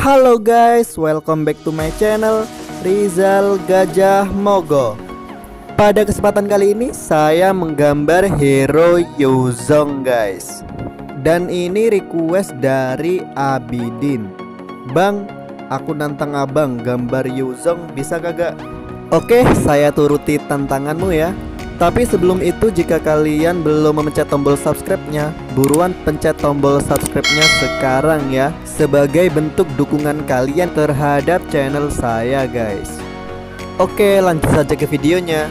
Halo guys, welcome back to my channel Rizal Gajah Mogo. Pada kesempatan kali ini saya menggambar hero Yuzong guys. Dan ini request dari Abidin. Bang, aku nantang abang gambar Yuzong, bisa kagak? Oke, saya turuti tantanganmu ya. Tapi sebelum itu, jika kalian belum memencet tombol subscribe-nya, buruan pencet tombol subscribe-nya sekarang ya, sebagai bentuk dukungan kalian terhadap channel saya guys. Oke, lanjut saja ke videonya.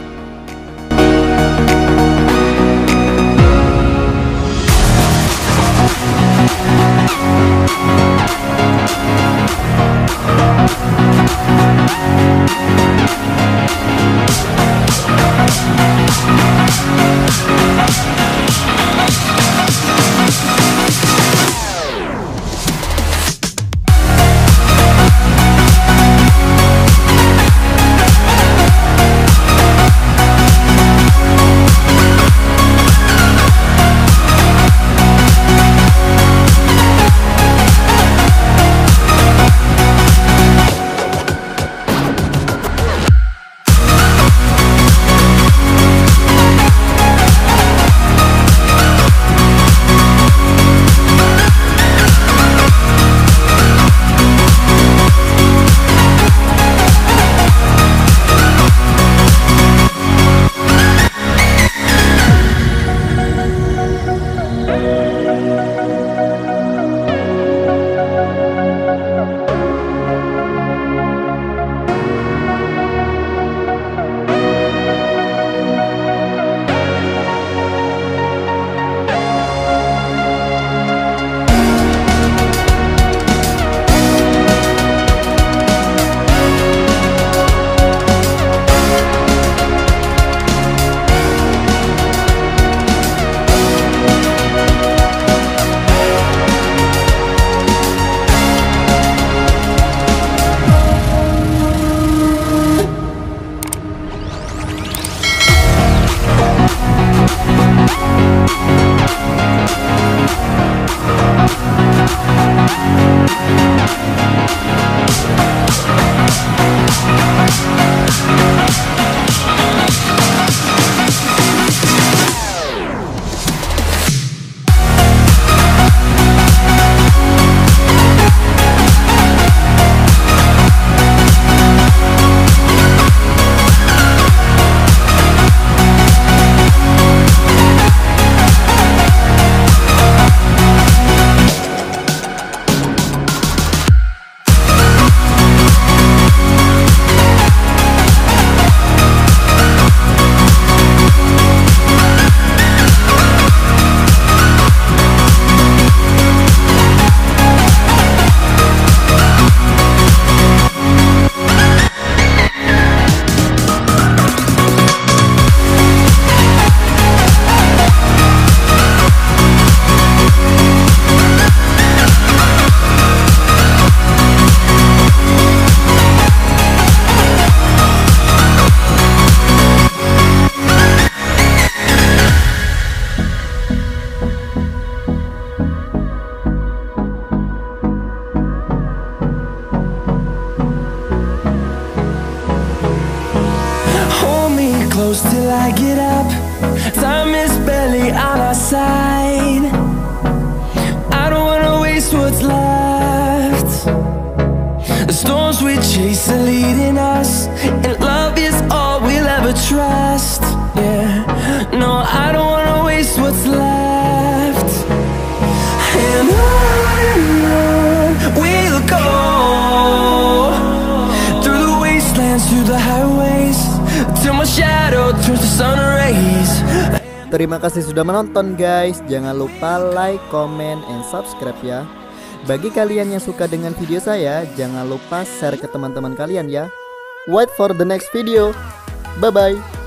Close till I get up. Time is barely on our side. I don't wanna waste what's left. The storms we chase are leading us, and love is all we'll ever trust. Yeah, no, I don't wanna waste what's left. And on we'll go, through the wastelands, through the highways, till my shadow turns to sun rays. Terima kasih sudah menonton guys. Jangan lupa like, comment, and subscribe ya. Bagi kalian yang suka dengan video saya, jangan lupa share ke teman-teman kalian ya. Wait for the next video. Bye bye.